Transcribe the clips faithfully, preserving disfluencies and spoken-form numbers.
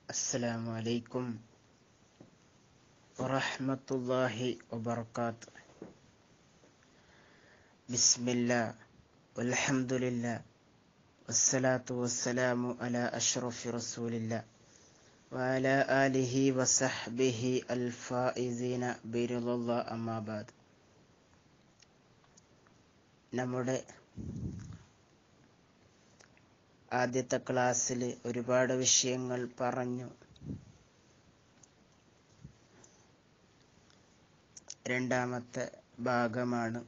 അസ്സലാമു അലൈക്കും വറഹ്മത്തുള്ളാഹി വബറകാതുഹു. ബിസ്മില്ലാഹ് വൽഹംദുലില്ലാഹ് വസ്സലാത്തു വസ്സലാമു അലാ അഷ്റഫി റസൂലില്ലാഹ് വഅലാ ആലിഹി വസഹ്ബിഹി അൽ ഫായിസീന ബിറിളല്ലാഹ് അമ്മാ ബഅദ്. നമ്മുടെ ആദ്യത്തെ ക്ലാസ്സിൽ ഒരുപാട് വിഷയങ്ങൾ പറഞ്ഞു. രണ്ടാമത്തെ ഭാഗമാണ്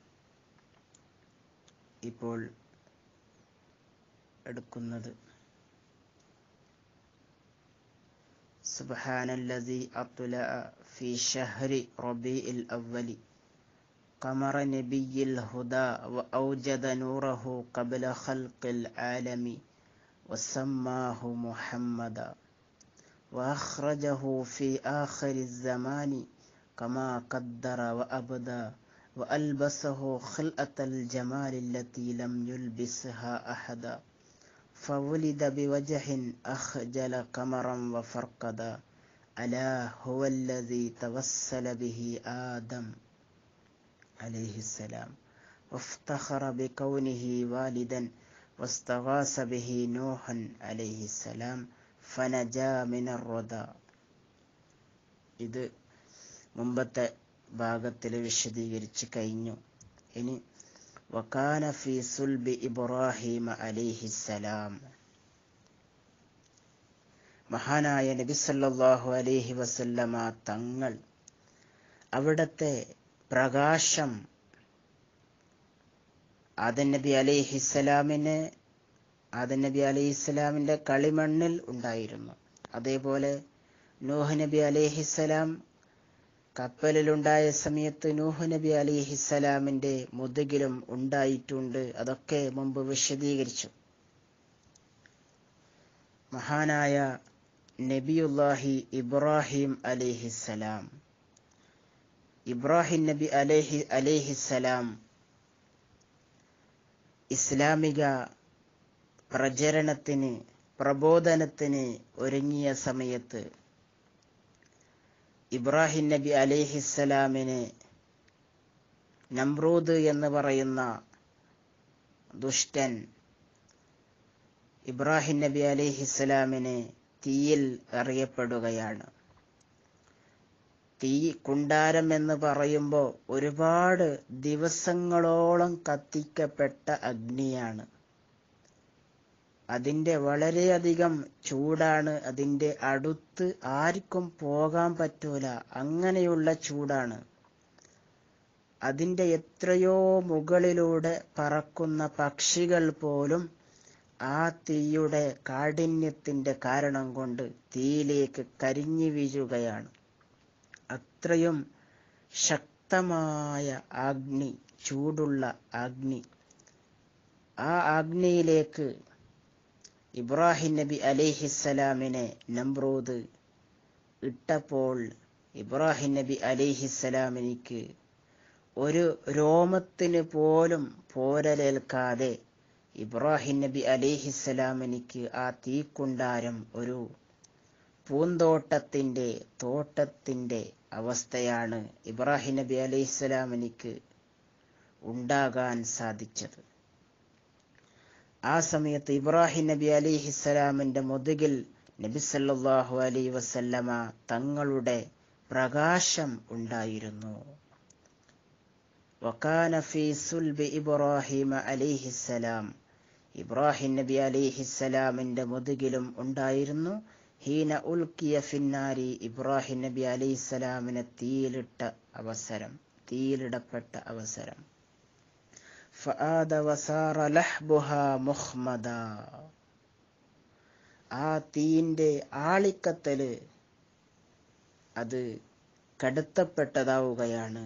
ഇപ്പോൾ എടുക്കുന്നത്. സുബ്ഹാനല്ലദീ അത്ലഅ ഫീ ശഹ്രി റബീഇൽ അവ്വലി ഖമറ നബിയിൽ ഹുദാ വഔജദ നൂറഹു ഖബ്ല ഖൽഖിൽ ആലമി വസമ്മാഹു മുഹമ്മദ വഅഖ്റജഹു ഫീ ആഖിരിസ് സമാനി കമാ ഖദ്ദറ വഅബ്ദാ വഅൽബസഹു ഖിൽഅത്തൽ ജമാലി അല്ലതി ലം യുൽബിസ്ഹാ അഹദ ഫവുലിദ ബിവജ്ഹിൻ അഖ്ജല ഖമറൻ വഫർഖദ അലാ ഹുവല്ലദീ തവസ്സല ബിഹി ആദം അലൈഹിസ്സലാം വഫ്തഖറ ബികൗനിഹി വാലിദൻ വസ്തഗാസ ബിഹി നൂഹൻ അലൈഹിസ്സലാം ഫനജാ മിനർ റദാ. ഇത് മുമ്പത്തെ ഭാഗത്തിൽ വിശദീകരിച്ച് കഴിഞ്ഞു. ഇനി വകാന ഫീ സുൽബി ഇബ്രാഹിം അലൈഹിസ്സലാം, മഹാനായ നബി സല്ലല്ലാഹു അലൈഹി വസല്ലമ തങ്ങൾ അവിടത്തെ പ്രകാശം ആദം നബി അലൈഹിസ്സലാമിന് ആദം നബി അലൈഹിസ്സലാമിന്റെ കളിമണ്ണിൽ ഉണ്ടായിരുന്നു. അതേപോലെ നൂഹ് നബി അലൈഹിസ്സലാം കപ്പലിലുണ്ടായ സമയത്ത് നൂഹ് നബി അലൈഹിസ്സലാമിന്റെ മുതുകിലും ഉണ്ടായിട്ടുണ്ട്. അതൊക്കെ മുമ്പ് വിശദീകരിച്ചു. മഹാനായ നബിയുല്ലാഹി ഇബ്രാഹിം അലൈഹിസ്സലാം ഇബ്രാഹിം നബി അലൈഹി അലൈഹിസ്സലാം ഇസ്ലാമിക പ്രചരണത്തിന് പ്രബോധനത്തിന് ഒരുങ്ങിയ സമയത്ത് ഇബ്രാഹിം നബി അലൈഹിസ്സലാമിനെ നമ്രൂദ് എന്ന് പറയുന്ന ദുഷ്ടൻ ഇബ്രാഹിം നബി അലൈഹിസ്സലാമിനെ തീയിൽ എറിയപ്പെടുകയാണ്. തീ കുണ്ടാരം എന്ന് പറയുമ്പോൾ ഒരുപാട് ദിവസങ്ങളോളം കത്തിക്കപ്പെട്ട അഗ്നിയാണ്. അതിൻ്റെ വളരെയധികം ചൂടാണ്. അതിൻ്റെ അടുത്ത് ആർക്കും പോകാൻ പറ്റൂല, അങ്ങനെയുള്ള ചൂടാണ്. അതിൻ്റെ എത്രയോ മുകളിലൂടെ പറക്കുന്ന പക്ഷികൾ പോലും ആ തീയുടെ കാഠിന്യത്തിൻ്റെ കാരണം കൊണ്ട് തീയിലേക്ക് കരിഞ്ഞു വീഴുകയാണ്. അത്രയും ശക്തമായ അഗ്നി, ചൂടുള്ള അഗ്നി. ആ അഗ്നിയിലേക്ക് ഇബ്രാഹിം നബി അലൈഹിസ്സലാമിനെ നമ്രൂദ് ഇട്ടപ്പോൾ ഇബ്രാഹിം നബി അലൈഹിസ്സലാമിനിക്ക് ഒരു രോമത്തിന് പോലും പോരലേൽക്കാതെ ഇബ്രാഹിം നബി അലൈഹിസ്സലാമിനിക്ക് ആ തീക്കുണ്ടാരം ഒരു പൂന്തോട്ടത്തിൻ്റെ തോട്ടത്തിൻ്റെ അവസ്ഥയാണ് ഇബ്രാഹിം നബി അലൈഹിസ്സലാമിനിക്ക് ഉണ്ടാകാൻ സാധിച്ചത്. ആ സമയത്ത് ഇബ്രാഹിം നബി അലൈഹിസ്സലാമിന്റെ മുതുകിൽ നബി സല്ലല്ലാഹു അലൈഹി വസല്ലമ തങ്ങളുടെ പ്രകാശം ഉണ്ടായിരുന്നു. വകാന ഫീ സുൽബി ഇബ്രാഹിം അലൈഹിസ്സലാം, ഇബ്രാഹിം നബി അലൈഹിസ്സലാമിന്റെ മുതുകിലും ഉണ്ടായിരുന്നു. ഹീന ഉൽക്കിയ ഫിന്നാരി, ഇബ്രാഹിം നബി അലൈഹിസ്സലാമിനെ തീയിലിട്ട അവസരം, തീയിലിടപ്പെട്ട അവസരം. ഫആദ വസാറ ലഹ്ബുഹാ മുഹ്മദ, ആ തീയിന്റെ ആളിക്കത്തല് അത് കടത്തപ്പെട്ടതാവുകയാണ്.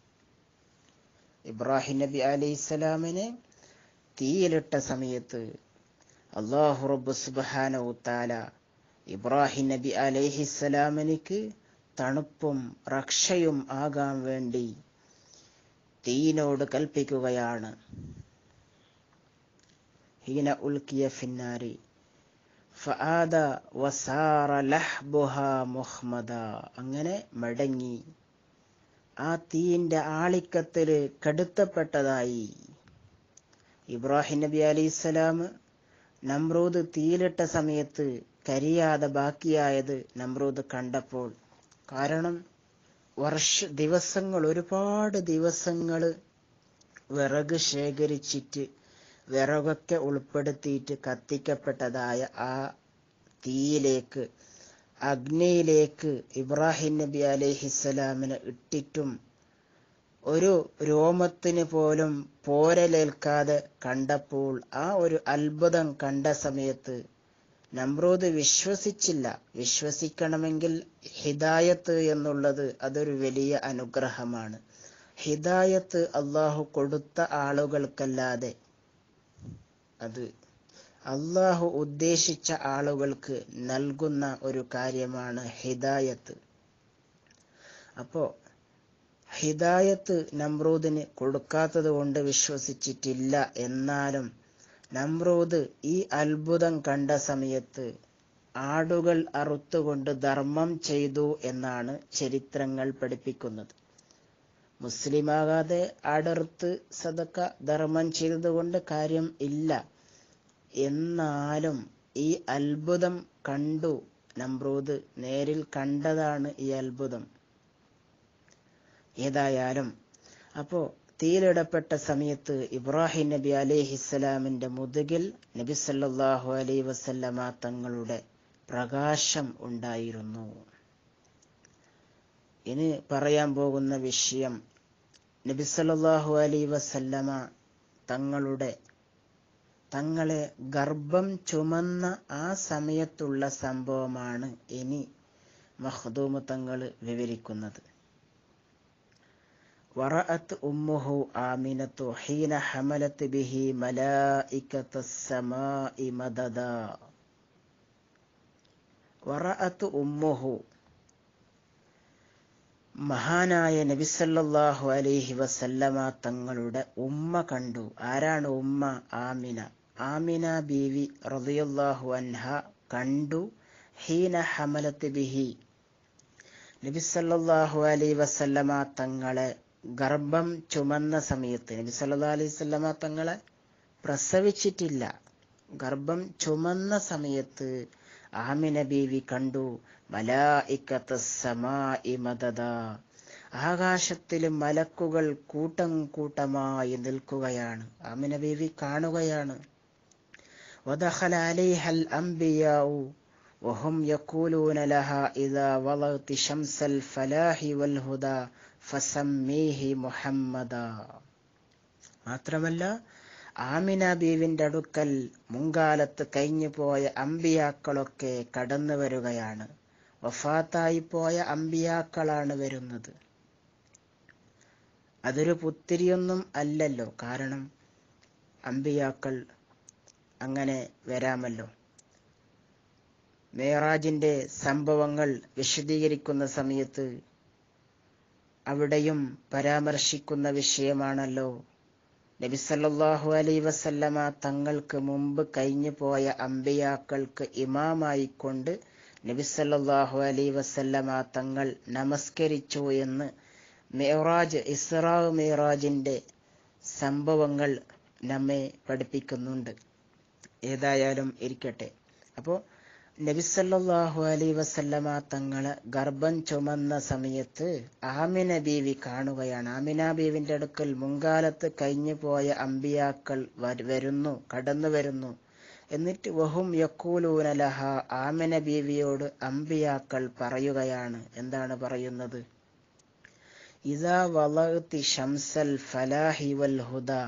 ഇബ്രാഹിം നബി അലൈഹിസ്സലാമിനെ തീയിലിട്ട സമയത്ത് അല്ലാഹു റബ്ബ് സുബ്ഹാനഹു തആല ഇബ്രാഹിം നബി അലൈഹിസ്സലാമിനിക്ക് തണുപ്പും രക്ഷയും ആകാൻ വേണ്ടി തീയിനോട് കൽപ്പിക്കുകയാണ്. ഹീന ഉൽക്കിയ ഫിന്നാരി ഫആദ വസാറ ലഹ്ബുഹാ മുഹ്മദ, അങ്ങനെ മടങ്ങി ആ തീയിന്റെ ആളിക്കത്തില് കെടുത്തപ്പെട്ടതായി. ഇബ്രാഹിം നബി അലൈഹിസ്സലാം നമ്രൂദ് തീയിലിട്ട സമയത്ത് കരിയാതെ ബാക്കിയായത് നമ്രൂദ് കണ്ടപ്പോൾ, കാരണം വർഷ ദിവസങ്ങൾ ഒരുപാട് ദിവസങ്ങൾ വിറക് ശേഖരിച്ചിട്ട് വിറകൊക്കെ ഉൾപ്പെടുത്തിയിട്ട് കത്തിക്കപ്പെട്ടതായ ആ തീയിലേക്ക്, അഗ്നിയിലേക്ക് ഇബ്രാഹിം നബി അലൈഹിസ്സലാമിനെ ഇട്ടിട്ടും ഒരു രോമത്തിന് പോലും പോരലേൽക്കാതെ കണ്ടപ്പോൾ, ആ ഒരു അത്ഭുതം കണ്ട സമയത്ത് നമ്രൂദ് വിശ്വസിച്ചില്ല. വിശ്വസിക്കണമെങ്കിൽ ഹിദായത്ത് എന്നുള്ളത് അതൊരു വലിയ അനുഗ്രഹമാണ്. ഹിദായത്ത് അള്ളാഹു കൊടുത്ത ആളുകൾക്കല്ലാതെ, അത് അള്ളാഹു ഉദ്ദേശിച്ച ആളുകൾക്ക് നൽകുന്ന ഒരു കാര്യമാണ് ഹിദായത്ത്. അപ്പോ ഹിദായത്ത് നമ്രൂദിന് കൊടുക്കാത്തത് കൊണ്ട് വിശ്വസിച്ചിട്ടില്ല. എന്നാലും നമ്രൂദ് ഈ അത്ഭുതം കണ്ട സമയത്ത് ആടുകൾ അറുത്തുകൊണ്ട് ധർമ്മം ചെയ്തു എന്നാണ് ചരിത്രങ്ങൾ പഠിപ്പിക്കുന്നത്. മുസ്ലിമാകാതെ ആടറുത്ത് സദക്ക ധർമ്മം ചെയ്തതുകൊണ്ട് കാര്യം ഇല്ല. എന്നാലും ഈ അത്ഭുതം കണ്ടു നമ്രൂദ്, നേരിൽ കണ്ടതാണ് ഈ അത്ഭുതം. ഏതായാലും അപ്പോ തീയിലിടപ്പെട്ട സമയത്ത് ഇബ്രാഹിം നബി അലൈഹിസ്സലാമിന്റെ മുതുകിൽ നബി സല്ലല്ലാഹു അലൈഹി വസല്ലമ തങ്ങളുടെ പ്രകാശം ഉണ്ടായിരുന്നു. ഇനി പറയാൻ പോകുന്ന വിഷയം നബി സല്ലല്ലാഹു അലൈഹി വസല്ലമ തങ്ങളുടെ തങ്ങളെ ഗർഭം ചുമന്ന ആ സമയത്തുള്ള സംഭവമാണ് ഇനി മഖ്ദൂം തങ്ങൾ വിവരിക്കുന്നത്. വറഅത് ഉമ്മുഹു ആമിനത്തു ഹീന ഹമലത് ബിഹി മലായികതസ് സമാഇ മദദാ. വറഅത് ഉമ്മുഹു, മഹാനായ നബി സല്ലല്ലാഹു അലൈഹി വസല്ലമ തങ്ങളുടെ ഉമ്മ കണ്ടു. ആരാണ് ഉമ്മ? ആമിന. ആമിന ബീവി റളിയല്ലാഹു അൻഹ കണ്ടു. ഹീന ഹമലത് ബിഹി, നബി സല്ലല്ലാഹു അലൈഹി വസല്ലമ തങ്ങളെ ഗർഭം ചുമന്ന സമയത്ത്, നബി സല്ലല്ലാഹു അലൈഹി വസല്ലമ തങ്ങളെ പ്രസവിച്ചിട്ടില്ല, ഗർഭം ചുമന്ന സമയത്ത് ആമിന ബീവി കണ്ടു മലായികതസ് സമാഇ മദദാ, ആകാശത്തിലെ മലക്കുകൾ കൂട്ടം കൂട്ടമായി നിൽക്കുകയാണ്. ആമിന ബീവി കാണുകയാണ്. വദഖല അലൈഹൽ അംബിയാഉ വഹും യഖൂലൂന ലഹാ ഇദാ വളഅതി ശംസൽ ഫലാഹി വൽ ഹുദാ ഫസമ്മീഹി മുഹമ്മദാ. മാത്രമല്ല ആമിന ബീവിന്റെ അടുക്കൽ മുൻകാലത്ത് കഴിഞ്ഞു പോയ അമ്പിയാക്കളൊക്കെ കടന്നു വരികയാണ്. വഫാത്തായി പോയ അമ്പിയാക്കളാണ് വരുന്നത്. അതൊരു പുത്തിരിയൊന്നും അല്ലല്ലോ, കാരണം അമ്പിയാക്കൾ അങ്ങനെ വരാമല്ലോ. മേറാജിന്റെ സംഭവങ്ങൾ വിശദീകരിക്കുന്ന സമയത്ത് അവിടെയും പരാമർശിക്കുന്ന വിഷയമാണല്ലോ. നബി സല്ലല്ലാഹു അലൈഹി വസല്ലമ തങ്ങൾക്ക് മുമ്പ് കഴിഞ്ഞു പോയ അമ്പിയാക്കൾക്ക് ഇമാമായിക്കൊണ്ട് നബി സല്ലല്ലാഹു അലൈഹി വസല്ലമ തങ്ങൾ നമസ്കരിച്ചു എന്ന് മേറാജ്, ഇസ്റാ മേറാജിന്റെ സംഭവങ്ങൾ നമ്മെ പഠിപ്പിക്കുന്നുണ്ട്. ഏതായാലും ഇരിക്കട്ടെ. അപ്പോൾ നബി സല്ലല്ലാഹു അലൈഹി വസല്ലമ തങ്ങളെ ഗർഭം ചുമന്ന സമയത്ത് ആമിന ബീവി കാണുകയാണ്. ആമിന ബീവിന്റെ അടുക്കൽ മുൻകാലത്ത് കഴിഞ്ഞു പോയ അമ്പിയാക്കൾ വരുന്നു, കടന്നു വരുന്നു. എന്നിട്ട് വഹും യഖൂലൂന ലഹാ, ആമിന ബീവിയോട് അമ്പിയാക്കൾ പറയുകയാണ്. എന്താണ് പറയുന്നത്? ഇദാ വളഅതി ശംസൽ ഫലാഹി വൽ ഹുദാ,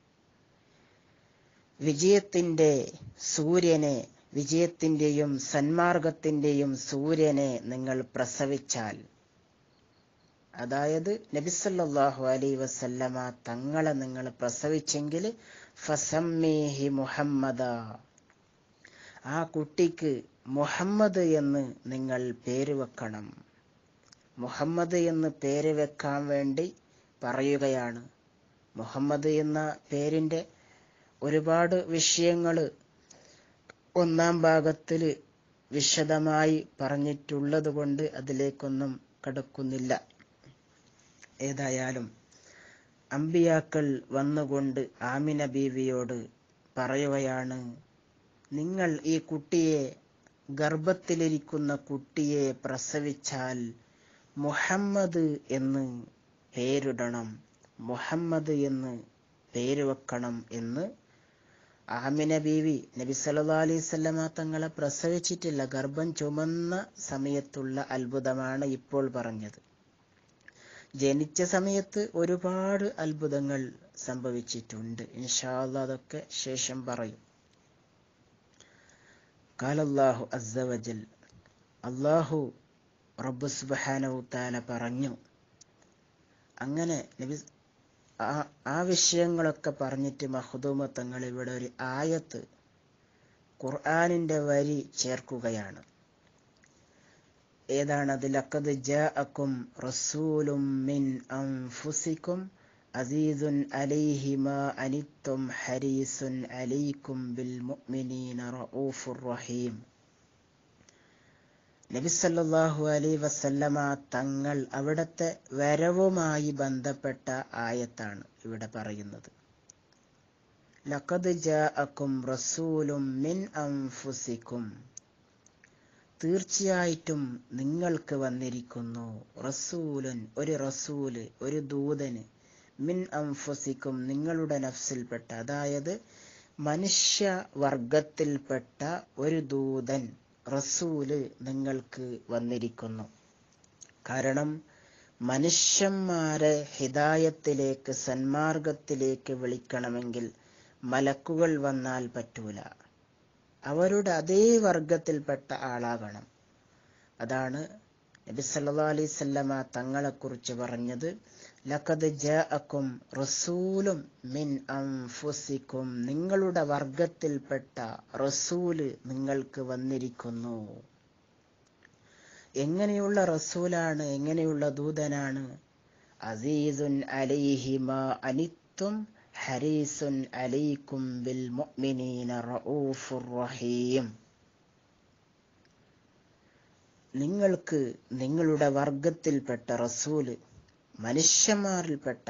വിജയത്തിന്റെ സൂര്യനെ, വിജയത്തിന്റെയും സന്മാർഗത്തിന്റെയും സൂര്യനെ നിങ്ങൾ പ്രസവിച്ചാൽ, അതായത് നബി സല്ലല്ലാഹു അലൈഹി വസല്ലമ തങ്ങളെ നിങ്ങൾ പ്രസവിച്ചെങ്കിൽ ഫസമ്മീഹി മുഹമ്മദാ, ആ കുട്ടിക്ക് മുഹമ്മദ് എന്ന് നിങ്ങൾ പേര് വെക്കണം. മുഹമ്മദ് എന്ന് പേര് വെക്കാൻ വേണ്ടി പറയുകയാണ്. മുഹമ്മദ് എന്ന പേരിന്റെ ഒരുപാട് വിഷയങ്ങൾ ഒന്നാം ഭാഗത്തിൽ വിശദമായി പറഞ്ഞിട്ടുള്ളത് കൊണ്ട് അതിലേക്കൊന്നും കടക്കുന്നില്ല. ഏതായാലും അമ്പിയാക്കൾ വന്നുകൊണ്ട് ആമിന ബീവിയോട് പറയുകയാണ്, നിങ്ങൾ ഈ കുട്ടിയെ, ഗർഭത്തിലിരിക്കുന്ന കുട്ടിയെ പ്രസവിച്ചാൽ മുഹമ്മദ് എന്ന് പേരിടണം, മുഹമ്മദ് എന്ന് പേര് വെക്കണം എന്ന്. ആമിന ബീവി നബി സല്ലല്ലാഹു അലൈഹി വസല്ലമ തങ്ങളെ പ്രസവിച്ചിട്ടില്ല, ഗർഭം ചുമന്ന സമയത്തുള്ള അത്ഭുതമാണ് ഇപ്പോൾ പറഞ്ഞത്. ജനിച്ച സമയത്ത് ഒരുപാട് അത്ഭുതങ്ങൾ സംഭവിച്ചിട്ടുണ്ട്. ഇൻഷാ അല്ലാഹ് അതൊക്കെ ശേഷം പറയും. ഖാലല്ലാഹു അസ്സ വജൽ, അല്ലാഹു റബ്ബ് സുബ്ഹാനഹു തആല പറഞ്ഞു. അങ്ങനെ നബി ആ ആ വിഷയങ്ങളൊക്കെ പറഞ്ഞിട്ട് മഖ്ദൂമ തങ്ങൾ ഇവിടെ ഒരു ആയത്ത്, ഖുർആനിന്റെ വരി ചേർക്കുകയാണ്. ഏതാണത്? ലഖദ് ജാഅക്കും റസൂലും മിൻ അൻഫുസിക്കും അസീസുൻ അലൈഹി മാ അനിത്തും ഹരീസുൻ അലൈക്കും ബിൽ മുഅ്മിനീന റഊഫുർ റഹീം. നബി സല്ലല്ലാഹു അലൈഹി വസല്ലമ തങ്ങൾ അവിടുത്തെ വരവുമായി ബന്ധപ്പെട്ട ആയത്താണ് ഇവിടെ പറയുന്നത്. ലഖദ് ജാഅക്കും റസൂലും മിൻ അൻഫുസിക്കും, തീർച്ചയായിട്ടും നിങ്ങൾക്ക് വന്നിരിക്കുന്നു, റസൂലുൻ ഒരു റസൂല്, ഒരു ദൂതന്, മിൻ അൻഫുസിക്കും നിങ്ങളുടെ നഫ്സിൽപ്പെട്ട, അതായത് മനുഷ്യ വർഗത്തിൽപ്പെട്ട ഒരു ദൂതൻ, റസൂല് നിങ്ങൾക്ക് വന്നിരിക്കുന്നു. കാരണം മനുഷ്യന്മാരെ ഹിദായത്തിലേക്ക്, സന്മാർഗത്തിലേക്ക് വിളിക്കണമെങ്കിൽ മലക്കുകൾ വന്നാൽ പറ്റൂല, അവരുടെ അതേ വർഗത്തിൽപ്പെട്ട ആളാകണം. അതാണ് നബി സല്ലല്ലാഹു അലൈഹി വസല്ലമ തങ്ങളെക്കുറിച്ച് പറഞ്ഞത്, ലഖദ് ജാഅക്കും റസൂലും മിൻ അൻഫുസിക്കും, നിങ്ങളുടെ വർഗത്തിൽപ്പെട്ട റസൂല് നിങ്ങൾക്ക് വന്നിരിക്കുന്നു. എങ്ങനെയുള്ള റസൂലാണ്, എങ്ങനെയുള്ള ദൂതനാണ്? അസീസുൻ അലൈഹി മാ അനിത്തും ഹരീസുൻ അലൈക്കും ബിൽ മുഅ്മിനീന റഊഫുർ റഹീം. നിങ്ങൾക്ക് നിങ്ങളുടെ വർഗത്തിൽപ്പെട്ട റസൂല്, മനുഷ്യന്മാരിൽപ്പെട്ട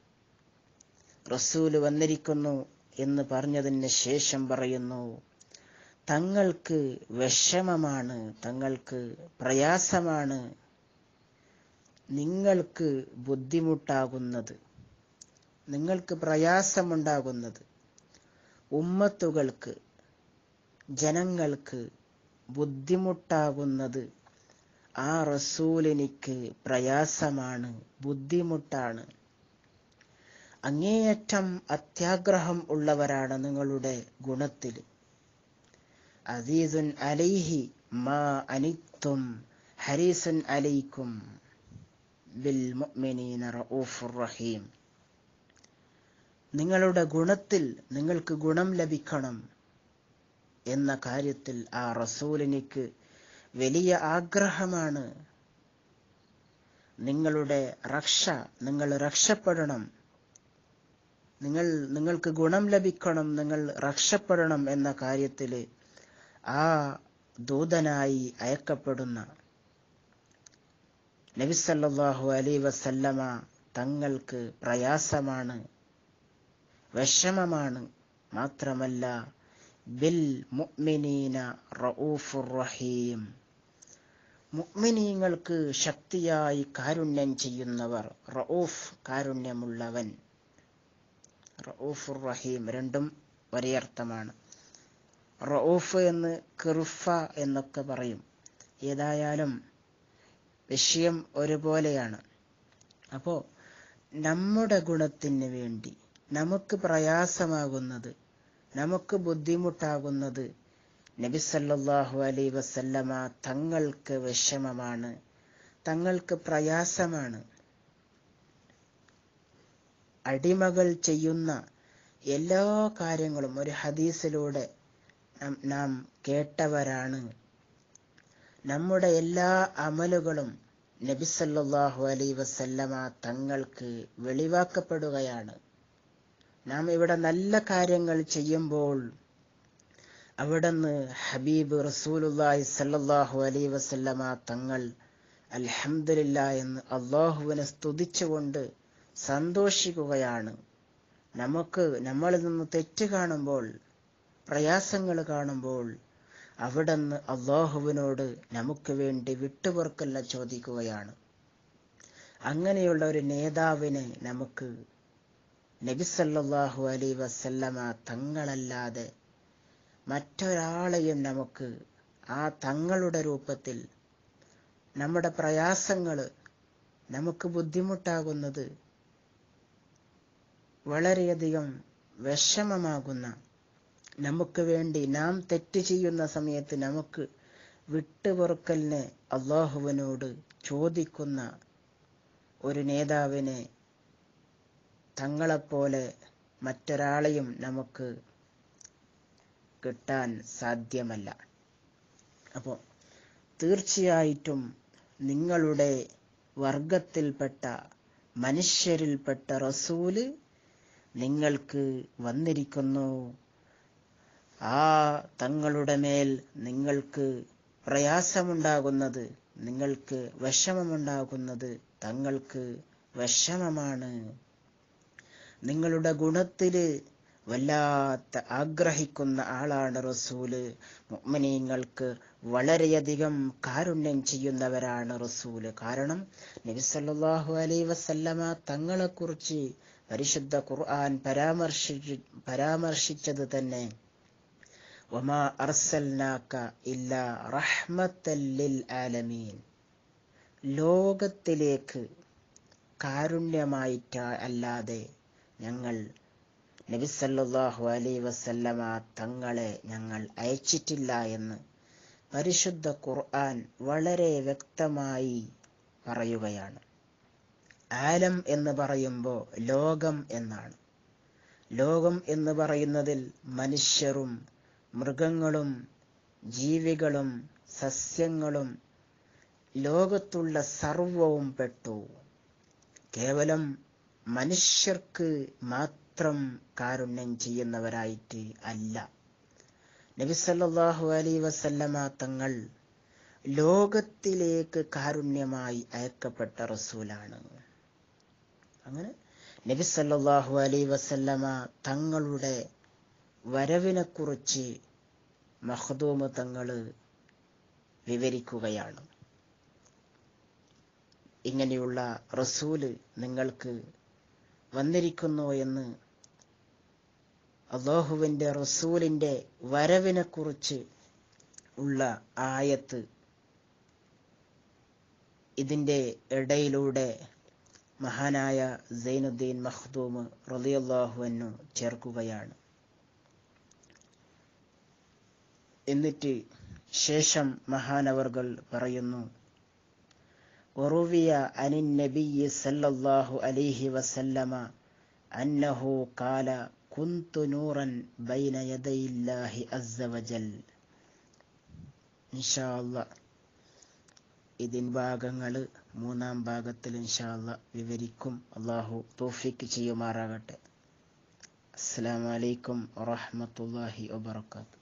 റസൂല് വന്നിരിക്കുന്നു എന്ന് പറഞ്ഞതിന് ശേഷം പറയുന്നു, തങ്ങൾക്ക് വിഷമമാണ്, തങ്ങൾക്ക് പ്രയാസമാണ്, നിങ്ങൾക്ക് ബുദ്ധിമുട്ടാകുന്നത്, നിങ്ങൾക്ക് പ്രയാസമുണ്ടാകുന്നത്, ഉമ്മത്തുകൾക്ക്, ജനങ്ങൾക്ക് ബുദ്ധിമുട്ടാകുന്നത് ആ റസൂലിനിക്ക് പ്രയാസമാണ്, ബുദ്ധിമുട്ടാണ്. അങ്ങേയറ്റം അത്യാഗ്രഹം ഉള്ളവരാണ് നിങ്ങളുടെ ഗുണത്തിൽ. അസീസുൻ അലൈഹി മാ അനിത്തും ഹരീസുൻ അലൈക്കും ബിൽ മുഅ്മിനീന റഊഫുർ റഹീം. നിങ്ങളുടെ ഗുണത്തിൽ നിങ്ങൾക്ക് ഗുണം ലഭിക്കണം എന്ന കാര്യത്തിൽ ആ റസൂലിനിക്ക് വലിയ ആഗ്രഹമാണ്. നിങ്ങളുടെ രക്ഷ, നിങ്ങൾ രക്ഷപ്പെടണം, നിങ്ങൾ നിങ്ങൾക്ക് ഗുണം ലഭിക്കണം, നിങ്ങൾ രക്ഷപ്പെടണം എന്ന കാര്യത്തിൽ ആ ദൂതനായി അയക്കപ്പെടുന്ന നബി സല്ലല്ലാഹു അലൈഹി വസല്ലമ തങ്ങൾക്ക് പ്രയാസമാണ്, വിഷമമാണ്. മാത്രമല്ല ബിൽ മുഅ്മിനീന റഊഫുർ റഹീം, മുഅ്മിനീങ്ങൾക്ക് ശക്തിയായി കാരുണ്യം ചെയ്യുന്നവർ, റഊഫ് കാരുണ്യമുള്ളവൻ, റഊഫുർ റഹീം രണ്ടും ഒരേ അർത്ഥമാണ്. റഊഫ് എന്ന് ഖിർഫ എന്നൊക്കെ പറയും. ഏതായാലും വിഷയം ഒരുപോലെയാണ്. അപ്പോ നമ്മുടെ ഗുണത്തിന് വേണ്ടി, നമുക്ക് പ്രയാസമാകുന്നത്, നമുക്ക് ബുദ്ധിമുട്ടാകുന്നത് നബി സല്ലല്ലാഹു അലൈഹി വസല്ലമ തങ്ങൾക്ക് വിഷമമാണ്, തങ്ങൾക്ക് പ്രയാസമാണ്. അടിമകൾ ചെയ്യുന്ന എല്ലാ കാര്യങ്ങളും ഒരു ഹദീസിലൂടെ നാം കേട്ടവരാണ്. നമ്മുടെ എല്ലാ അമലുകളും നബി സല്ലല്ലാഹു അലൈഹി വസല്ലമ തങ്ങൾക്ക് വെളിവാക്കപ്പെടുകയാണ്. നാം ഇവിടെ നല്ല കാര്യങ്ങൾ ചെയ്യുമ്പോൾ അവിടുന്ന് ഹബീബ് റസൂലുള്ളാഹി സ്വല്ലല്ലാഹു അലൈഹി വസല്ലമ തങ്ങൾ അൽഹംദുലില്ലാഹ് എന്ന് അല്ലാഹുവിനെ സ്തുതിച്ചുകൊണ്ട് സന്തോഷിക്കുകയാണ്. നമുക്ക് നമ്മളിൽ നിന്ന് തെറ്റ് കാണുമ്പോൾ, പ്രയാസങ്ങൾ കാണുമ്പോൾ അവിടുന്ന് അല്ലാഹുവിനോട് നമുക്ക് വേണ്ടി വിട്ടുപൊറുക്കല്ല ചോദിക്കുകയാണ്. അങ്ങനെയുള്ള ഒരു നേതാവിനെ നമുക്ക് നബി സല്ലല്ലാഹു അലൈഹി വസല്ലമ തങ്ങളല്ലാതെ മറ്റൊരാളെയും നമുക്ക് ആ തങ്ങളുടെ രൂപത്തിൽ നമ്മുടെ പ്രയാസങ്ങൾ, നമുക്ക് ബുദ്ധിമുട്ടാകുന്നത്, വളരെയധികം വിഷമമാകുന്ന, നമുക്ക് വേണ്ടി നാം തെറ്റ് ചെയ്യുന്ന സമയത്ത് നമുക്ക് വിട്ടുപൊറുക്കലിനെ അല്ലാഹുവിനോട് ചോദിക്കുന്ന ഒരു നേതാവിനെ തങ്ങളെപ്പോലെ മറ്റൊരാളെയും നമുക്ക് കിട്ടാൻ സാധ്യമല്ല. അപ്പോൾ തീർച്ചയായിട്ടും നിങ്ങളുടെ വർഗത്തിൽപ്പെട്ട, മനുഷ്യരിൽപ്പെട്ട റസൂല് നിങ്ങൾക്ക് വന്നിരിക്കുന്നു. ആ തങ്ങളുടെ മേൽ നിങ്ങൾക്ക് പ്രയാസമുണ്ടാകുന്നത്, നിങ്ങൾക്ക് വിഷമമുണ്ടാകുന്നത് തങ്ങൾക്ക് വിഷമമാണ്. നിങ്ങളുടെ ഗുണത്തില് വല്ലാത്ത ആഗ്രഹിക്കുന്ന ആളാണ് റസൂല്. മുഅ്മിനീങ്ങൾക്ക് വളരെയധികം കാരുണ്യം ചെയ്യുന്നവരാണ് റസൂല്. കാരണം നബി സല്ലല്ലാഹു അലൈഹി വസല്ലമ തങ്ങളെക്കുറിച്ച് പരിശുദ്ധ ഖുർആൻ പരാമർശിച്ചു പരാമർശിച്ചത് തന്നെ വമാ അർസൽനാക ഇല്ലാ റഹ്മത്തൽ ലിൽ ആലമീൻ, ലോകത്തിലേക്ക് കാരുണ്യമായിട്ട് അല്ലാതെ ഞങ്ങൾ നബി സല്ലല്ലാഹു അലൈഹി വസല്ലമ തങ്ങളെ ഞങ്ങൾ അയച്ചിട്ടില്ല എന്ന് പരിശുദ്ധ ഖുർആൻ വളരെ വ്യക്തമായി പറയുകയാണ്. ആലം എന്ന് പറയുമ്പോൾ ലോകം എന്നാണ്. ലോകം എന്ന് പറയുന്നതിൽ മനുഷ്യരും മൃഗങ്ങളും ജീവികളും സസ്യങ്ങളും ലോകത്തുള്ള സർവവും പെട്ടു. കേവലം മനുഷ്യർക്ക് മാത്രം കാരുണ്യം ചെയ്യുന്നവരായിട്ട് അല്ല. നബി സല്ലല്ലാഹു അലൈഹി വസല്ലമ തങ്ങൾ ലോകത്തിലേക്ക് കാരുണ്യമായി അയക്കപ്പെട്ട റസൂലാണ്. അങ്ങനെ നബി സല്ലല്ലാഹു അലൈഹി വസല്ലമ തങ്ങളുടെ വരവിനെക്കുറിച്ച് മഖ്ദൂം തങ്ങൾ വിവരിക്കുകയാണ്. ഇങ്ങനെയുള്ള റസൂല് നിങ്ങൾക്ക് വന്നിരിക്കുന്നു എന്ന്, അല്ലാഹുവിന്റെ റസൂലിന്റെ വരവിനെക്കുറിച്ച് ഉള്ള ആയത്ത് ഇതിന്റെ ഇടയിലൂടെ മഹാനായ സൈനുദ്ദീൻ മഖ്ദൂം റളിയല്ലാഹു അൻഹു ചേർക്കുകയാണ്. എന്നിട്ട് ശേഷം മഹാനവർകൾ പറയുന്നു, വറുവിയ അനിൻ നബിയ്യി സല്ലല്ലാഹു അലൈഹി വസല്ലമ അന്നഹു ഖാല കുന്തു നൂറൻ ബൈന യദയില്ലാഹി അസ്സ വജൽ. ഇൻഷാ അല്ലാഹ് ഇതിൻ ഭാഗങ്ങൾ മൂന്നാം ഭാഗത്തിൽ ഇൻഷാ അല്ലാഹ് വിവരിക്കും. അല്ലാഹു തൗഫീഖ് ചെയ്യുമാറാകട്ടെ. അസ്സലാമു അലൈക്കും വറഹ്മത്തുള്ളാഹി വബറകാതുഹു.